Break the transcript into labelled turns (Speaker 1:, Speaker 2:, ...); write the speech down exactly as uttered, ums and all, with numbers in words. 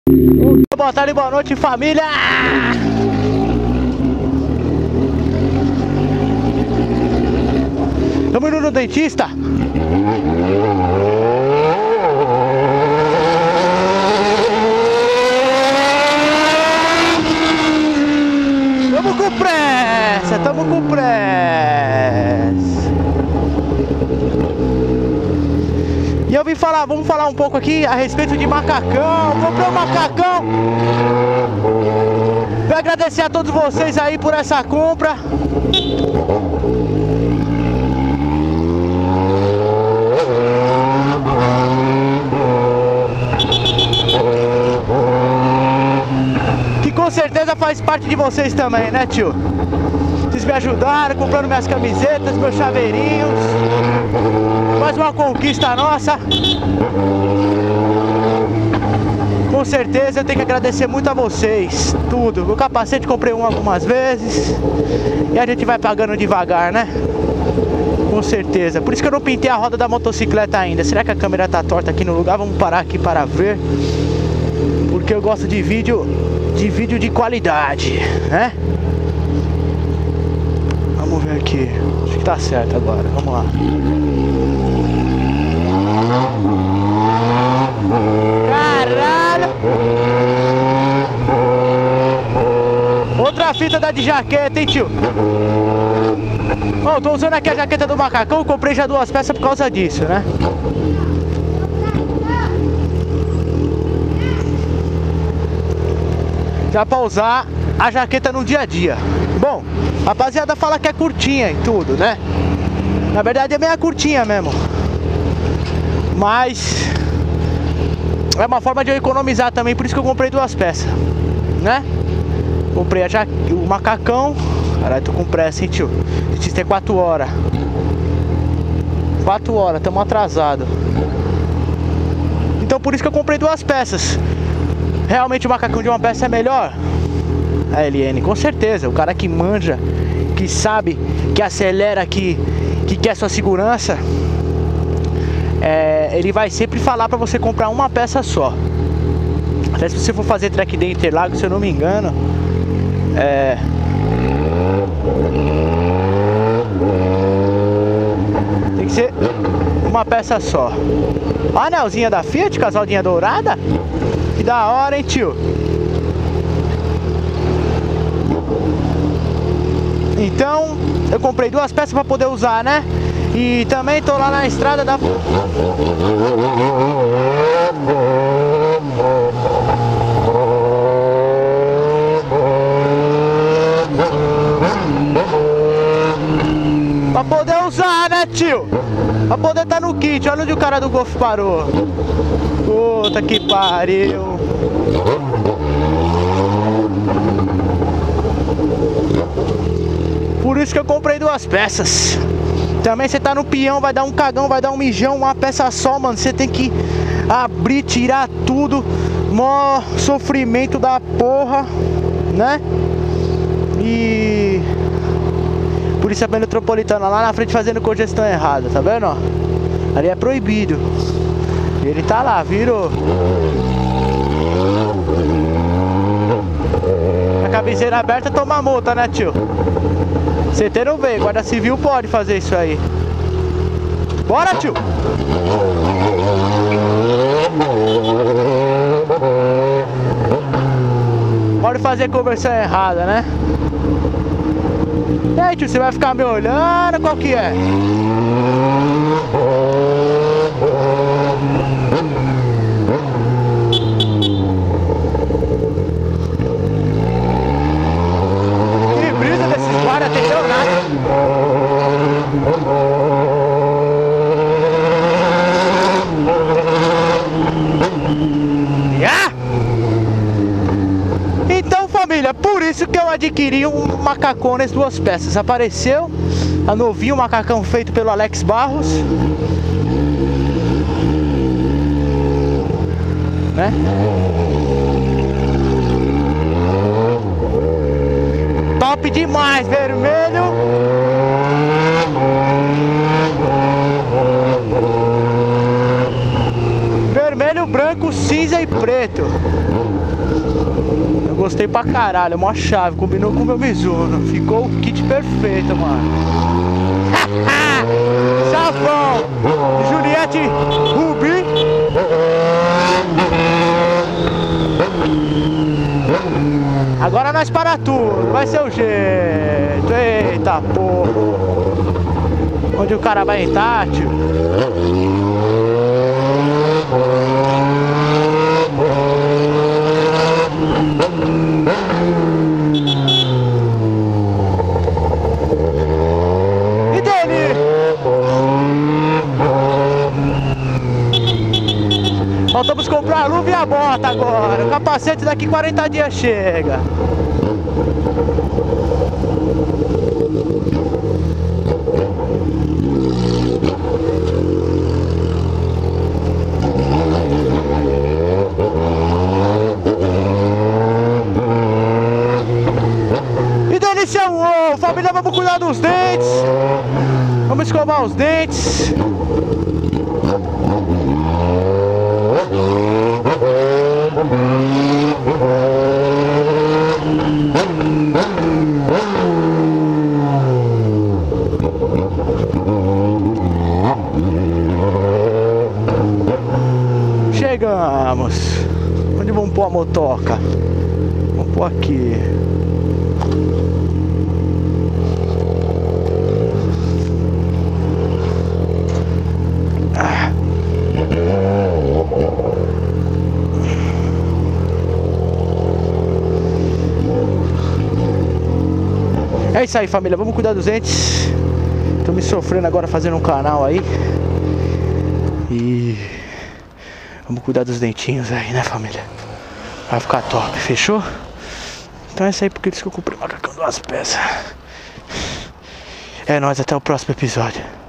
Speaker 1: Boa tarde, boa noite, família! Tamo indo no dentista. Tamo com pressa, tamo com pressa. E eu vim falar, vamos falar um pouco aqui a respeito de macacão. Comprei um macacão. Quero agradecer a todos vocês aí por essa compra. Que com certeza faz parte de vocês também, né, tio? Vocês me ajudaram comprando minhas camisetas, meus chaveirinhos. Mais uma conquista nossa. Com certeza eu tenho que agradecer muito a vocês. Tudo. O capacete comprei um algumas vezes. E a gente vai pagando devagar, né? Com certeza. Por isso que eu não pintei a roda da motocicleta ainda. Será que a câmera tá torta aqui no lugar? Vamos parar aqui para ver. Porque eu gosto de vídeo de vídeo de qualidade, né? Vamos ver aqui. Acho que tá certo agora. Vamos lá. Caralho! Outra fita da de jaqueta, hein, tio? Bom, tô usando aqui a jaqueta do macacão. Comprei já duas peças por causa disso, né? Já pra usar a jaqueta no dia a dia. Bom, a rapaziada fala que é curtinha e tudo, né? Na verdade é meio curtinha mesmo. Mas é uma forma de eu economizar também. Por isso que eu comprei duas peças, né? Comprei a ja... o macacão. Caralho, tô com pressa, hein, tio? Isso é quatro horas. quatro horas, tamo atrasado. Então por isso que eu comprei duas peças. Realmente o macacão de uma peça é melhor? A L N, com certeza. O cara que manja, que sabe, que acelera, que, que quer sua segurança, é, ele vai sempre falar pra você comprar uma peça só. Até se você for fazer track day Interlagos, se eu não me engano, é... tem que ser uma peça só. A anelzinha da Fiat, casaldinha dourada. Que da hora, hein, tio? Então, eu comprei duas peças pra poder usar, né? E também tô lá na estrada da... pra poder usar, né, tio? Pra poder tá no kit. Olha onde o cara do Golf parou. Puta que pariu. Por isso que eu comprei duas peças. Também você tá no peão, vai dar um cagão, vai dar um mijão, uma peça só, mano. Você tem que abrir, tirar tudo. Mó sofrimento da porra, né? E... Polícia Metropolitana lá na frente fazendo congestão errada, tá vendo, ó? Ali é proibido. E ele tá lá, virou. A cabeceira aberta toma multa, né, tio? C T não vê, guarda civil pode fazer isso aí. Bora, tio! Pode fazer conversão errada, né? E aí, tio, você vai ficar me olhando? Qual que é? Que brisa desses guardas, entendeu nada? Yeah! Então, família, por isso que eu adquiri um macacão nas duas peças. Apareceu a novinho, um macacão feito pelo Alex Barros, né? Top demais, vermelho. Vermelho, branco, cinza e preto. Gostei pra caralho, mó chave, combinou com o meu Mizuno. Ficou o kit perfeito, mano. Chavão, Juliette Rubi. Agora nós para tudo, vai ser o jeito. Eita porra. Onde o cara vai entrar, tio? E dele? Faltamos comprar a luva e a bota agora. O capacete daqui quarenta dias chega. E delícia, oh, família, vamos cuidar dos dentes. Vamos escovar os dentes. Chegamos. Onde vamos pôr a motoca? Vamos pôr aqui. Ah. É isso aí, família, vamos cuidar dos dentes. Tô me sofrendo agora fazendo um canal aí. E vamos cuidar dos dentinhos aí, né, família? Vai ficar top, fechou? Então é isso aí, porque eles que eu comprei macacão duas peças. É nóis, até o próximo episódio.